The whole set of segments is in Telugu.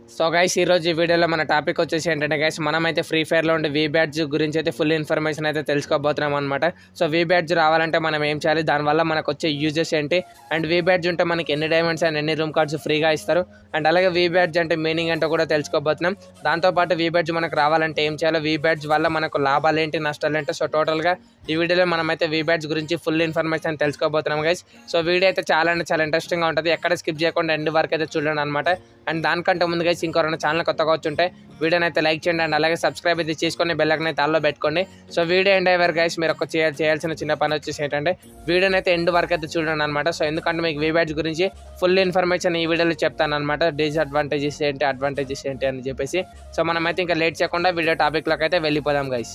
సో గైస్ ఈ రోజు ఈ వీడియోలో మన టాపిక్ వచ్చేసి ఏంటంటే గైస్ మనమైతే ఫ్రీ ఫైర్లో ఉండే vbadge గురించి అయితే ఫుల్ ఇన్ఫర్మేషన్ అయితే తెలుసుకోబోతున్నాం అనమాట. సో vbadge రావాలంటే మనం ఏం చేయాలి, దానివల్ల మనకు వచ్చే యూజెస్ ఏంటి, అండ్ vbadge ఉంటే మనకి ఎన్ని డైమండ్స్ అండ్ ఎన్ని రూమ్ కార్డ్స్ ఫ్రీగా ఇస్తారు, అండ్ అలాగే vbadge అంటే మీనింగ్ ఏంటో కూడా తెలుసుకోబోతున్నాం. దాంతోపాటు vbadge మనకు రావాలంటే ఏం చేయాలో, vbadge వల్ల మనకు లాభాలు ఏంటి నష్టాలు ఏంటి, సో టోటల్గా ఈ వీడియోలో మనమైతే vbadge గురించి ఫుల్ ఇన్ఫర్మేషన్ తెలుసుకోబోతున్నాం గైస్. సో వీడియో అయితే చాలా ఇంట్రెస్టింగ్గా ఉంటుంది, ఎక్కడ స్కిప్ చేయకుండా ఎండ్ వరకు అయితే చూడండి అనమాట. అండ్ దానికంటే ముందు గైస్ ఇంకొక ఛానల్ కొత్తగా వచ్చుంటే వీడియోని అయితే లైక్ చేయండి, అండ్ అలాగే సబ్స్క్రైబ్ అయితే చేసుకొని బెల్ ఐకాన్ అయితే ఆల్లో పెట్టుకోండి. సో వీడియో ఎండ్ అయ్యే వరకు గైస్ మీరు ఒక చేయాల్సిన చిన్న పని వచ్చేసి ఏంటంటే వీడియోని అయితే ఎండ్ వరకు అయితే చూడండి అనమాట. సో ఎందుకంటే మీకు vbadge గురించి ఫుల్ ఇన్ఫర్మేషన్ ఈ వీడియోలో చెప్తాను అనమాట, డిసడ్వాంటేజెస్ ఏంటి అడ్వాంటేజెస్ ఏంటి అని చెప్పేసి. సో మనమైతే ఇంకా లేట్ చేయకుండా వీడియో టాపిక్లోకి అయితే వెళ్ళిపోదాం గైస్.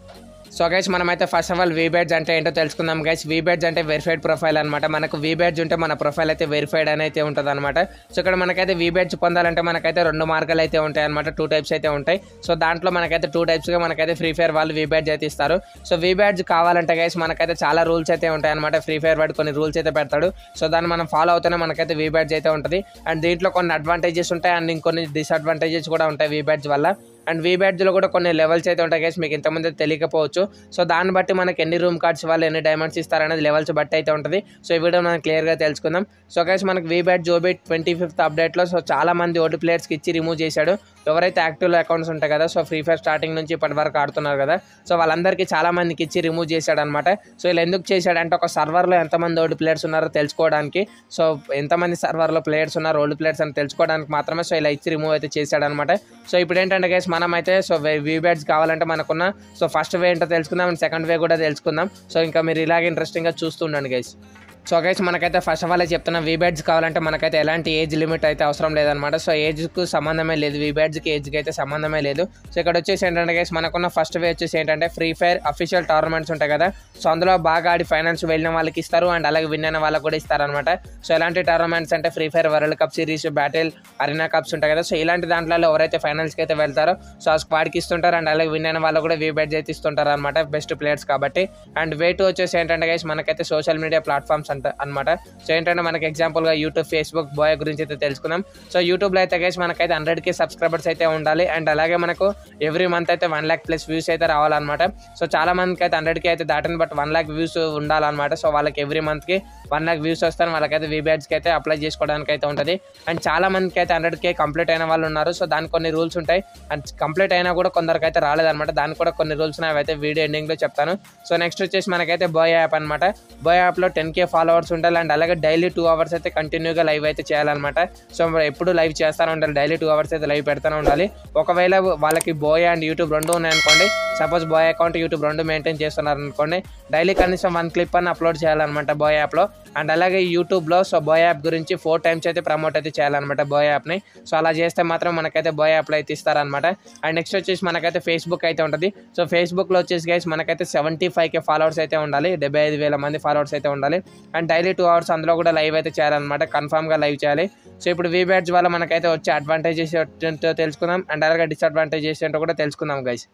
సో గైస్ మనమైతే ఫస్ట్ ఆఫ్ ఆల్ vbadge అంటే ఏంటో తెలుసుకుందాం గైస్. vbadge అంటే వెరిఫైడ్ ప్రొఫైల్ అనమాట. మనకు vbadge ఉంటే మన ప్రొఫైల్ అయితే వెరిఫైడ్ అని అయితే ఉంటుంది అనమాట. సో ఇక్కడ మనకైతే vbadge పొందాలంటే మనకైతే రెండు మార్గాలు అయితే ఉంటాయి అనమాట, 2 టైప్స్ అయితే ఉంటాయి. సో దాంట్లో మనకైతే 2 టైప్స్గా మనకైతే ఫ్రీ ఫైర్ వాళ్ళు vbadge అయితే ఇస్తారు. సో vbadge కావాలంటే గైస్ మనకైతే చాలా రూల్స్ అయితే ఉంటాయి అనమాట. ఫ్రీ ఫైర్ వాడు కొన్ని రూల్స్ అయితే పెడతాడు, సో దాన్ని మనం ఫాలో అవుతూనే మనకైతే vbadge అయితే ఉంటుంది. అండ్ దీంట్లో కొన్ని అడ్వాంటేజెస్ ఉంటాయి అండ్ ఇంకొన్ని డిసడ్వాంటేజెస్ కూడా ఉంటాయి vbadge వల్ల. అండ్ vbadgeలో కూడా కొన్ని లెవెల్స్ అయితే ఉంటాయి గైస్, మీకు ఇంతమంది తెలియకపోవచ్చు. సో దాన్ని బట్టి మనకి ఎన్ని రూమ్ కార్డ్స్ వాళ్ళు ఎన్ని డైమండ్స్ ఇస్తారనేది లెవెల్స్ బట్టి అయితే ఉంటుంది. సో ఈ వీడియో మనం క్లియర్గా తెలుసుకుందాం. సో గైస్ మనకి vbadge OB 25th అప్డేట్లో సో చాలా మంది ఓల్డ్ ప్లేయర్స్కి ఇచ్చి రిమూవ్ చేశాడు. ఎవరైతే యాక్టివ్ అకౌంట్స్ ఉంటాయి కదా, సో ఫ్రీ ఫైర్ స్టార్టింగ్ నుంచి ఇప్పటి వరకు ఆడుతున్నారు కదా, సో వాళ్ళందరికీ చాలా మందికి ఇచ్చి రిమూవ్ చేశాడు అనమాట. సో ఇలా ఎందుకు చేశాడంటే ఒక సర్వర్లో ఎంతమంది ఓల్డ్ ప్లేయర్స్ ఉన్నారో తెలుసుకోవడానికి, సో ఎంతమంది సర్వర్లో ప్లేయర్స్ ఉన్నారు ఓల్డ్ ప్లేయర్స్ అని తెలుసుకోవడానికి మాత్రమే సో ఇలా ఇచ్చి రిమూవ్ అయితే చేశాడనమాట. సో ఇప్పుడు ఏంటంటే గైస్ మనమైతే సో vbadge కావాలంటే మనకున్న సో ఫస్ట్ వే ఏంటో తెలుసుకుందాం అండ్ సెకండ్ వే కూడా తెలుసుకుందాం. సో ఇంకా మీరు ఇలాగే ఇంట్రెస్టింగ్గా చూస్తుండండి గైస్. సో గైస్ మనకైతే ఫస్ట్ ఆఫ్ ఆల్ చెప్తున్నా, vbadge కావాలంటే మనకైతే ఎలాంటి ఏజ్ లిమిట్ అయితే అవసరం లేదనమాట. సో ఏజ్కు సంబంధమే లేదు, vbadgeకి ఏజ్కి అయితే సంబంధమే లేదు. సో ఇక్కడ వచ్చేసి ఏంటంటే గైస్ మనకున్న ఫస్ట్ వే వచ్చేసి ఏంటంటే ఫ్రీ ఫైర్ అఫీషియల్ టోర్నమెంట్స్ ఉంటాయి కదా, సో అందులో బాగా ఆడి ఫైనల్స్ వెళ్ళిన వాళ్ళకి ఇస్తారు అండ్ అలాగే విన్ అయిన వాళ్ళకి కూడా ఇస్తారనమాట. సో ఎలాంటి టోర్నమెంట్స్ అంటే free fire world cup series, battle arena cups ఉంటాయి కదా, సో ఇలాంటి దాంట్లో ఎవరైతే ఫైనల్స్కి అయితే వెళ్తారో సో ఆ స్క్వాడ్కి ఇస్తుంటారు అండ్ అలాగే విన్ అయిన వాళ్ళు కూడా vbadge అయితే ఇస్తుంటారు అనమాట, బెస్ట్ ప్లేయర్స్ కాబట్టి. అండ్ వే 2 వచ్చేసి ఏంటంటే గైస్ మనకైతే సోషల్ మీడియా ప్లాట్ఫామ్స్ అనమాట. సో ఏంటంటే మనకి ఎగ్జాంపుల్గా యూట్యూబ్, ఫేస్బుక్, బోయా గురించి అయితే తెలుసుకుందాం. సో యూట్యూబ్లో అయితే గైస్ మనకైతే 100K సబ్స్క్రైబర్స్ అయితే ఉండాలి అండ్ అలాగే మనకు ఎవ్రీ మంత్ అయితే 1 lakh ప్లస్ వ్యూస్ అయితే రావాలన్నమాట. సో చాలా మందికి అయితే 100K అయితే దాటని, బట్ 1 lakh వ్యూస్ ఉండాలన్నమాట. సో వాళ్ళకి ఎవ్రీ మంత్కి 1 lakh వ్యూస్ వస్తాను, వాళ్ళకైతే vbadgeకి అయితే అప్లై చేసుకోవడానికి అయితే ఉంటుంది. అండ్ చాలా మందికి అయితే 100K కంప్లీట్ అయిన వాళ్ళు ఉన్నారు. సో దానికి కొన్ని రూల్స్ ఉంటాయి అండ్ కంప్లీట్ అయినా కూడా కొందరికి అయితే రాలేదన్నమాట, దానికి కూడా కొన్ని రూల్స్ ఉన్నాయి, అయితే వీడియో ఎండింగ్లో చెప్తాను. సో నెక్స్ట్ వచ్చేసి మనకైతే బోయా యాప్ అనమాట. బోయా యాప్లో 10K ఫాలోవర్స్ ఉండాలి అండ్ అలాగే డైలీ 2 hours అయితే కంటిన్యూగా లైవ్ అయితే చేయాలన్నమాట. సో ఎప్పుడు లైవ్ చేస్తూనే ఉండాలి, డైలీ 2 hours అయితే లైవ్ పెడతానే ఉండాలి. ఒకవేళ వాళ్ళకి బోయా అండ్ యూట్యూబ్ రెండు ఉన్నాయనుకోండి, సపోజ్ బోయా అకౌంట్ యూట్యూబ్ రెండు మెయింటైన్ చేస్తున్నారు అనుకోండి, డైలీ కనీసం 1 clip అని అప్లోడ్ చేయాలన్నమాట బోయా యాప్లో. అండ్ అలాగే యూట్యూబ్లో సో బోయా యాప్ గురించి 4 times అయితే ప్రమోట్ అయితే చేయాలన్నమాట బోయా యాప్ని. సో అలా చేస్తే మాత్రం మనకైతే బోయా యాప్లో అయితే ఇస్తారనమాట. అండ్ నెక్స్ట్ వచ్చేసి మనకైతే ఫేస్బుక్ అయితే ఉంటుంది. సో ఫేస్బుక్లో వచ్చేసి గైస్ మనకైతే 75K ఫాలోవర్స్ అయితే ఉండాలి, 75,000 మంది ఫాలోవర్స్ అయితే ఉండాలి. అండ్ డైలీ 2 hours అందులో కూడా లైవ్ అయితే చేయాలన్నమాట, కన్ఫామ్గా లైవ్ చేయాలి. సో ఇప్పుడు vbadge వల్ల మనకైతే వచ్చే అడ్వాంటేజెస్ ఏంటో తెలుసుకుందాం అండ్ అలాగే డిసడ్వాంటేజెస్ ఏంటో కూడా తెలుసుకుందాం గైస్.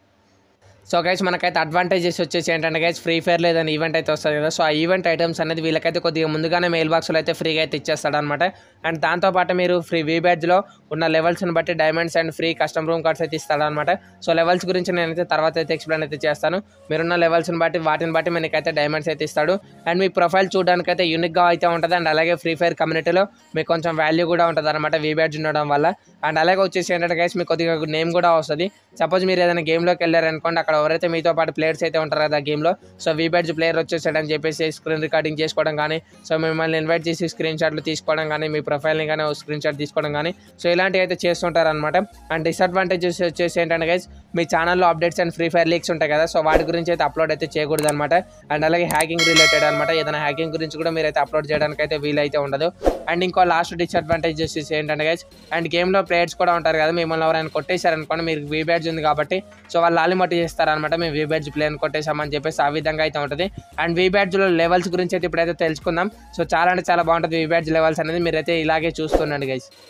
సో గైస్ మనకైతే అడ్వాంటేజెస్ వచ్చేసి ఏంటంటే గైస్ ఫ్రీ ఫైర్ లేదని ఈవెంట్ అయితే వస్తుంది కదా, సో ఆ ఈవెంట్ ఐటమ్స్ అనేది వీళ్ళకైతే కొద్దిగా ముందుగానే మెయిల్ బాక్స్లో అయితే ఫ్రీగా అయితే ఇచ్చేస్తాడు అనమాట. అండ్ దాంతోపాటు మీరు ఫ్రీ vbadgeలో ఉన్న లెవెల్స్ని బట్టి diamonds and free custom room cards అయితే ఇస్తాడనమాట. సో లెవెల్స్ గురించి నేనైతే తర్వాత అయితే ఎక్స్ప్లెయిన్ అయితే చేస్తాను. మీరున్న లెవెల్స్ని బట్టి వాటిని బట్టి మనకైతే డైమండ్స్ అయితే ఇస్తాడు. అండ్ మీ ప్రొఫైల్ చూడడానికి అయితే యూనిక్గా అయితే ఉంటుంది అండ్ అలాగే ఫ్రీ ఫైర్ కమ్యూనిటీలో మీకు కొంచెం వాల్యూ కూడా ఉంటుంది అనమాట vbadge ఉండడం వల్ల. అండ్ అలాగే వచ్చేసి ఏంటంటే గైస్ మీకు కొద్దిగా నేమ్ కూడా వస్తుంది. సపోజ్ మీరు ఏదైనా గేమ్లోకి వెళ్ళారనుకోండి, అక్కడ ఎవరైతే మీతో పాటు ప్లేయర్స్ అయితే ఉంటారు కదా గేమ్లో, సో vbadge ప్లేయర్ వచ్చేసాడని చెప్పేసి స్క్రీన్ రికార్డింగ్ చేసుకోవడం కానీ, సో మిమ్మల్ని ఇన్వైట్ చేసి స్క్రీన్ షాట్లు తీసుకోవడం కానీ, మీ ప్రొఫైల్ని కానీ స్క్రీన్ షాట్ తీసుకోవడం కానీ, సో ఇలాంటివి అయితే చేస్తుంటారు అనమాట. అండ్ డిసడ్వాంటేజెస్ వచ్చేసి ఏంటంటే గైస్ మీ ఛానల్లో updates and free fire leaks ఉంటాయి కదా, సో వాటి గురించి అయితే అప్లోడ్ అయితే చేయకూడదు అనమాట. అండ్ అలాగే హ్యాకింగ్ రిలేటెడ్ అనమాట, ఏదైనా హ్యాకింగ్ గురించి కూడా మీరైతే అప్లోడ్ చేయడానికి అయితే వీలైతే ఉండదు. అండ్ ఇంకో లాస్ట్ డిసడ్వాంటేజెస్ ఏంటంటే గైస్, అండ్ గేమ్లో ప్లేయర్స్ కూడా ఉంటారు కదా, మిమ్మల్ని ఎవరైనా కొట్టేశారనుకోండి, మీరు vbadge ఉంది కాబట్టి సో వాళ్ళు లాలిమట్టి చేస్తారనమాట, మేము vbadge ప్లేయర్ని కొట్టేసామని చెప్పేసి ఆ విధంగా అయితే ఉంటుంది. అండ్ vbadgeలో లెవెల్స్ గురించి అయితే ఇప్పుడైతే తెలుసుకుందాం. సో చాలా అంటే చాలా బాగుంటుంది vbadge లెవెల్స్ అనేది, మీరైతే ఇలాగే చూస్తుండండి గైస్.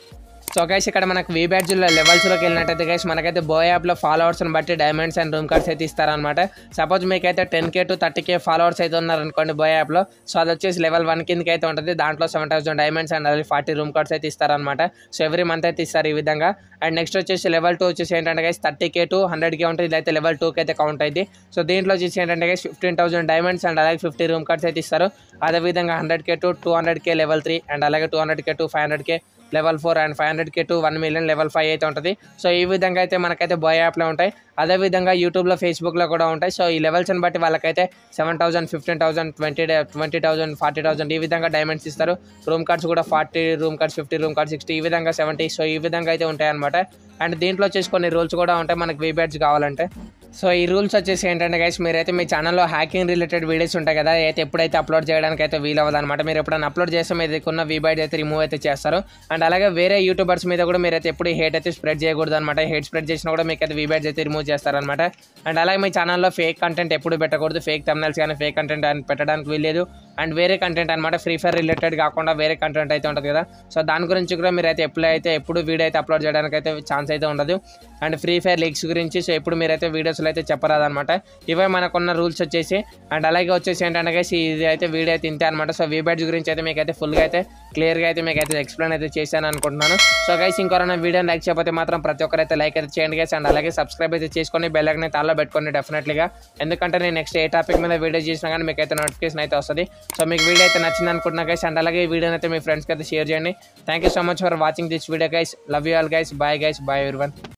సో గైస్ ఇక్కడ మనకు vbadgeలో లెవెల్స్లోకి వెళ్ళినట్టయితే గైస్ మనకైతే బోయ్ యాప్లో ఫాలోవర్స్ని బట్టి డైమండ్స్ అండ్ రూమ్ కార్డ్స్ అయితే ఇస్తారనమాట. సపోజ్ మీకైతే 10K to 30K ఫాలోవర్స్ అయితే ఉన్నారనుకోండి బోయ్ యాప్లో. సో అది వచ్చేసి లెవెల్ 1 కిందకి అయితే ఉంటుంది. దాంట్లో 7,000 డైమండ్స్ అండ్ అలాగే 40 రూమ్ కార్డ్స్ అయితే ఇస్తారనమాట. సో ఎవ్రీ మంత్ అయితే ఇస్తారు ఈ విధంగా. అండ్ నెక్స్ట్ వచ్చేసి లెవెల్ 2 వచ్చేసి ఏంటంటే గైస్ 30K to 100K ఉంటుంది. ఇదైతే లెవెల్ 2కి అయితే కౌంట్ అయింది. సో దీంట్లో వచ్చేసి ఏంటంటే గైస్ 15,000 డైమండ్స్ అండ్ అలాగే 50 రూమ్ కార్డ్స్ అయితే ఇస్తారు. అదేవిధంగా 100K to 200K level 3 and అలాగే 200K to 500K level 4 and 500K to 1 million level 5 అయితే ఉంటుంది. సో ఈ విధంగా అయితే మనకైతే బోయ్ యాప్లో ఉంటాయి. అదేవిధంగా యూట్యూబ్లో ఫేస్బుక్లో కూడా ఉంటాయి. సో ఈ లెవెల్స్ని బట్టి వాళ్ళకైతే 7,000 15,000 20,000 40,000 ఈ విధంగా డైమండ్స్ ఇస్తారు. రూమ్ కార్డ్స్ కూడా 40 రూమ్ కార్డ్స్ 50 రూమ్ కార్డ్స్ 60 ఈ విధంగా 70. సో ఈ విధంగా అయితే ఉంటాయి అనమాట. అండ్ దీంట్లో వచ్చేసి కొన్ని రూల్స్ కూడా ఉంటాయి మనకి vbadge కావాలంటే. సో ఈ రూల్స్ వచ్చేసి ఏంటంటే గైస్ మీరైతే మీ ఛానల్లో హ్యాకింగ్ రిలేటెడ్ వీడియోస్ ఉంటాయి కదా, అయితే ఎప్పుడైతే అప్లోడ్ చేయడానికి అయితే వీలు అవ్వదు అనమాట. మీరు ఎప్పుడైనా అప్లోడ్ చేస్తే మీకున్న vbadge అయితే రిమూవ్ అయితే చేస్తారు. అండ్ అలాగే వేరే యూట్యూబర్స్ మీద కూడా మీరైతే ఎప్పుడు హేట్ అయితే స్ప్రెడ్ చేయకూడదు అనమాట. హేట్ స్ప్రెడ్ చేసినా కూడా మీకు అయితే vbadge అయితే రిమూవ్ చేస్తారనమాట. అండ్ అలాగే మీ ఛానల్లో ఫేక్ కంటెంట్ ఎప్పుడు పెట్టకూడదు. ఫేక్ థంబ్నెయిల్స్ కానీ ఫేక్ కంటెంట్ అని పెట్టడానికి వీల్లేదు. అండ్ వేరే కంటెంట్ అనమాట ఫ్రీ ఫైర్ రిలేటెడ్ కాకుండా వేరే కంటెంట్ అయితే ఉంటుంది కదా, సో దాని గురించి కూడా మీరైతే ఎప్పుడు వీడియో అయితే అప్లోడ్ చేయడానికి అయితే ఛాన్స్ అయితే ఉండదు. అండ్ ఫ్రీ ఫైర్ లీక్స్ గురించి సో ఎప్పుడు మీరైతే వీడియోస్లో అయితే చెప్పరాదనమాట. ఇవే మనకున్న రూల్స్ వచ్చేసి. అండ్ అలాగే వచ్చేసి ఏంటంటే ఇది అయితే వీడియో అయితే ఇంతే అనమాట. సో vbadge గురించి అయితే మీకైతే ఫుల్గా అయితే క్లియర్గా అయితే మీకైతే ఎక్స్ప్లెయిన్ అయితే చేశాను అనుకుంటున్నాను. సో గైస్ ఇంకొరైనా వీడియోని లైక్ చేయకపోతే మాత్రం ప్రతి ఒక్కరైతే లైక్ అయితే చేయండి గైస్. అండ్ అలాగే సబ్స్క్రైబ్ అయితే చేసుకొని బెల్ ఐకాన్ అయితే ఆల్లో పెట్టుకోండి డెఫినెట్లీగా. ఎందుకంటే నేను నెక్స్ట్ ఏ టాపిక్ మీద వీడియో చేసినా కానీ మీకైతే నోటిఫికేషన్ అయితే వస్తుంది. సో మీకు వీడియో అయితే నచ్చింది అనుకుంటున్నా గైస్. అండ్ అలాగే ఈ వీడియోని అయితే మీ ఫ్రెండ్స్కి అయితే షేర్ చేయండి. Thank you so much for watching this video guys. Love you all guys. Bye guys. Bye everyone.